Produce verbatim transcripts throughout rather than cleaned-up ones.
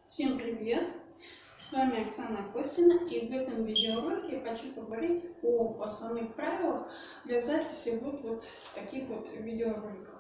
Всем привет! С вами Оксана Костина, и в этом видеоролике я хочу поговорить о основных правилах для записи вот, вот таких вот видеороликов.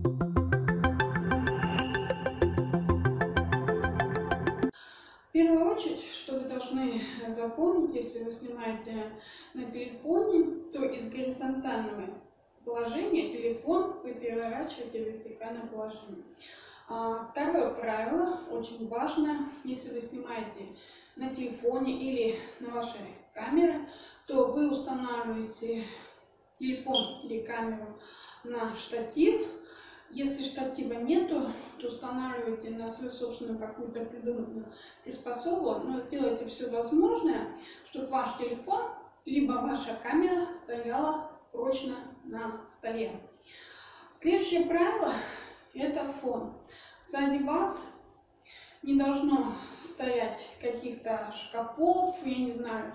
В первую очередь, что вы должны запомнить, если вы снимаете на телефоне, то из горизонтального положения телефон вы переворачиваете в вертикальное положение. Второе правило, очень важно, если вы снимаете на телефоне или на вашей камере, то вы устанавливаете телефон или камеру на штатив. Если штатива нету, то устанавливайте на свою собственную какую-то придуманную приспособу, но сделайте все возможное, чтобы ваш телефон либо ваша камера стояла прочно на столе. Следующее правило — это фон. Сзади вас не должно стоять каких-то шкафов, я не знаю,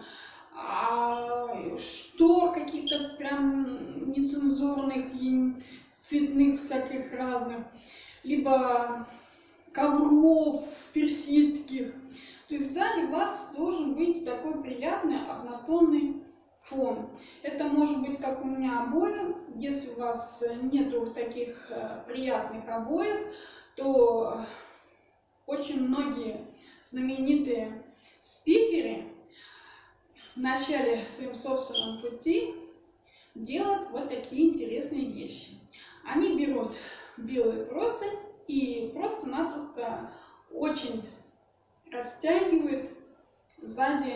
штор каких-то прям нецензурных, цветных всяких разных, либо ковров персидских. То есть сзади вас должен быть такой приятный однотонный фон. Это может быть, как у меня, обои. Если у вас нету таких э, приятных обоев, то очень многие знаменитые спикеры в начале своем собственном пути делают вот такие интересные вещи. Они берут белые простынь и просто-напросто очень растягивают сзади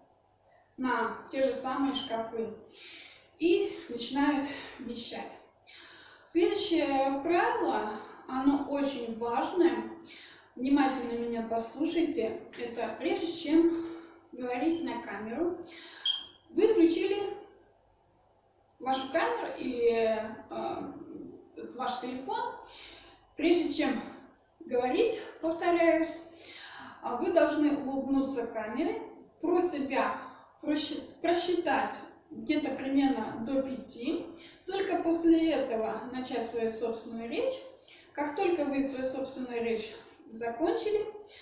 на те же самые шкафы и начинают вещать. Следующее правило, оно очень важное. Внимательно меня послушайте. Это прежде чем говорить на камеру, вы включили вашу камеру или э, ваш телефон. Прежде чем говорить, повторяюсь, вы должны улыбнуться камере, про себя просчитать где-то примерно до пяти. Только после этого начать свою собственную речь. Как только вы свою собственную речь закончили,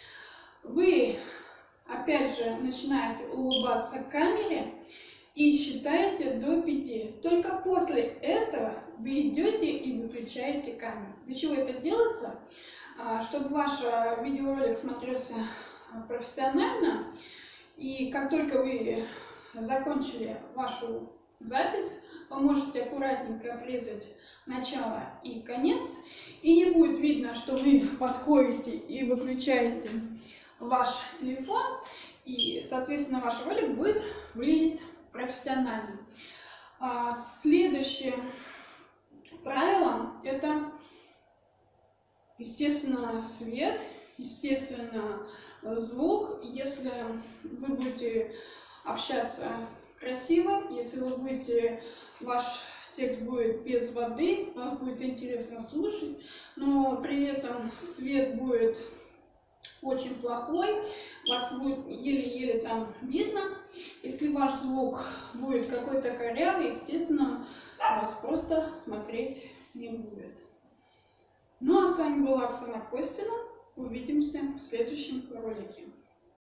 вы опять же начинаете улыбаться камере и считаете до пяти. Только после этого вы идете и выключаете камеру. Для чего это делается? Чтобы ваш видеоролик смотрелся профессионально. И как только вы закончили вашу запись, вы можете аккуратненько обрезать начало и конец. И не будет видно, что вы подходите и выключаете ваш телефон. И, соответственно, ваш ролик будет выглядеть профессионально. А следующее правило — это, естественно, свет, естественно, звук. Если вы будете общаться красиво, если вы будете, ваш текст будет без воды, вас будет интересно слушать, но при этом свет будет очень плохой, вас будет еле-еле там видно. Если ваш звук будет какой-то корявый, естественно, вас просто смотреть не будет. Ну а с вами была Оксана Костина. Увидимся в следующем ролике.